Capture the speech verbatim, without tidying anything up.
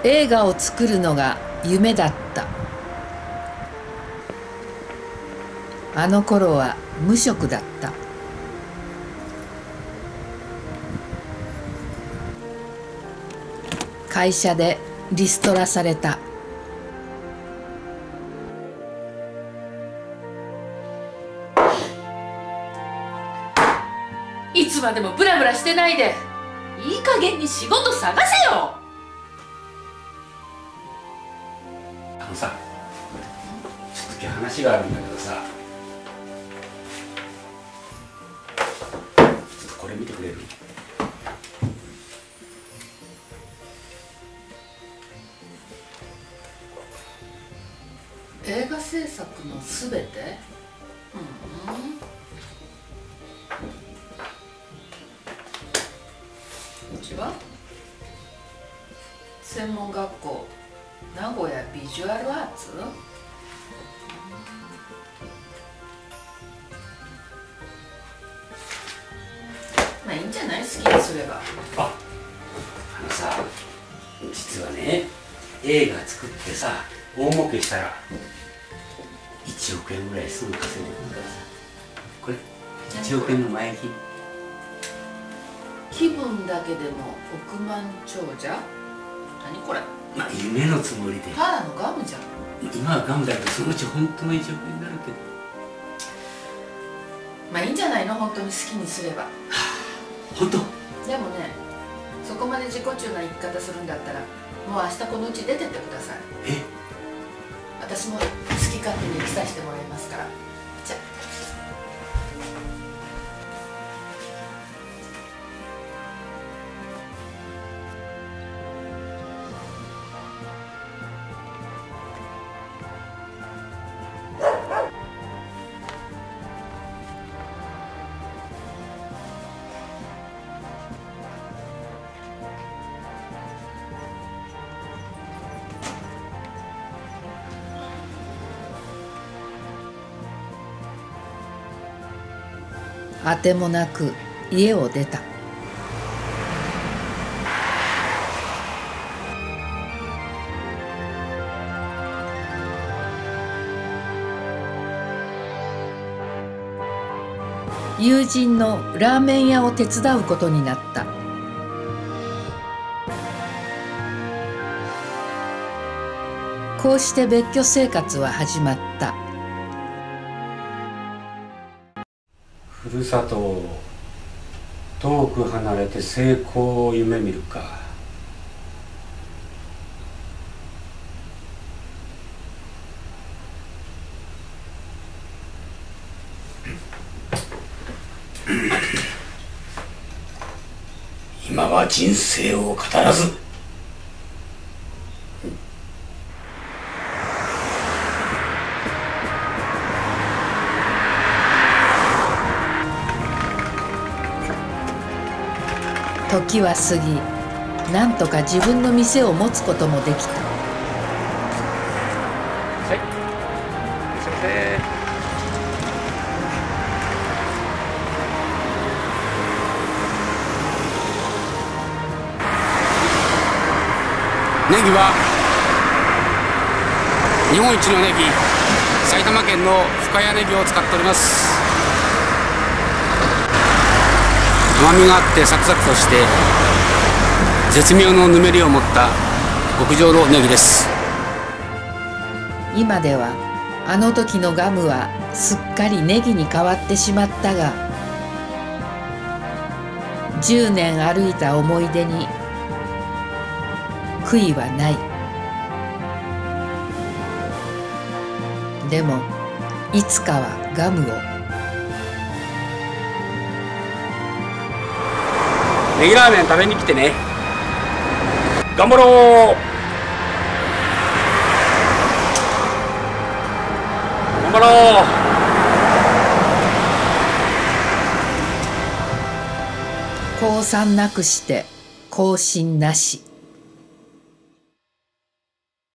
映画を作るのが夢だった。あの頃は無職だった。会社でリストラされた。 いつまでもブラブラしてないで、いい加減に仕事探せよ。 あのさ、ちょっと今日話があるんだけどさ、ちょっとこれ見てくれる？ 映画制作のすべて？うん、うちは専門学校名古屋ビジュアルアーツ。まあいいんじゃない、好きにすれば。 あ、あのさ、実はね、映画作ってさ、大儲けしたらいちおくえんぐらいすぐ稼げるんだからさ、これいちおくえんの前金。 気分だけでも億万長者？何これ？ まあ夢のつもりで。 ただのガムじゃん。 今はガムだけど、そのうち本当のいちおくえんになるけど。 まあいいんじゃないの、本当に好きにすれば。はあ、本当？ でもね、そこまで自己中な生き方するんだったら、もう明日このうち出てってください。 え？ 私も好き勝手に生きさせてもらいますから。じゃあ。 あてもなく家を出た。友人のラーメン屋を手伝うことになった。こうして別居生活は始まった。 ふるさとを遠く離れて成功を夢見るか。今は人生を語らず、 時は過ぎ、なんとか自分の店を持つこともできた。 はい、すいません。ネギは日本一のネギ、埼玉県の深谷ネギを使っております。甘みがあってサクサクとして絶妙のぬめりを持った極上のネギです。 今ではあの時のガムはすっかりネギに変わってしまったが、じゅうねん歩いた思い出に悔いはない。でもいつかはガムを。 ネギラーメン食べに来てね。頑張ろう。頑張ろう。 降参なくして更新なし。